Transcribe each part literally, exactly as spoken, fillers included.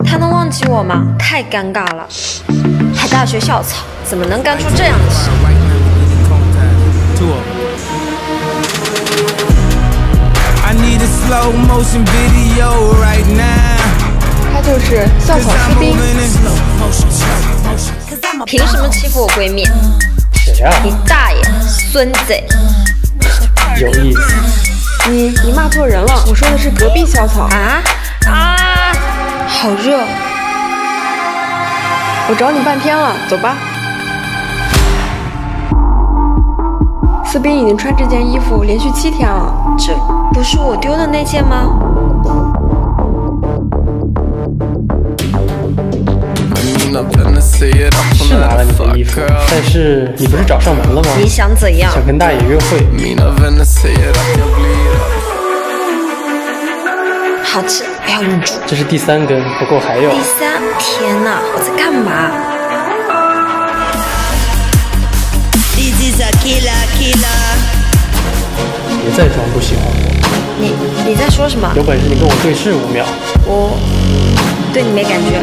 他能忘记我吗？太尴尬了，还大学校草，怎么能干出这样的事？ 他就是校草士兵。 凭什么欺负我闺蜜？ 谁呀、啊？ 你大爷，孙子！ 有意思。 你你骂错人了，我说的是隔壁校草。 啊啊！好热。 我找你半天了，走吧。斯宾已经穿这件衣服连续七天了。 这不是我丢的那件吗？ 是拿了你的衣服，但是你不是找上门了吗？ 你想怎样？ 想跟大爷约会。 好吃，不要忍住。 这是第三根，不够还有。 第三，天哪，我在干嘛？ 别再装不喜欢我。 你你在说什么？ 有本事你跟我对视五秒。 我对你没感觉。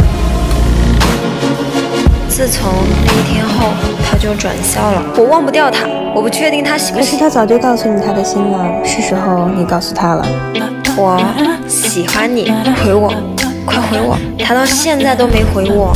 自从那一天后，他就转校了。我忘不掉他，我不确定他喜不喜。 可是他早就告诉你他的心了，是时候你告诉他了。 我喜欢你，回我，快回我！他到现在都没回我。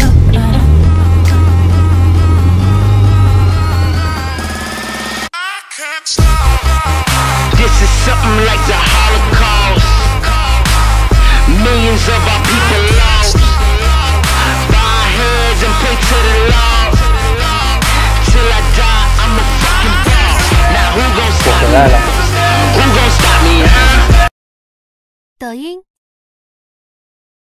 This is something like the Holocaust. Millions of our people lost. Bow our heads and pray to the Lord. Till I die, I'm a fucking boss. Now who gon' stop me? Who gon' stop me, huh? 抖音。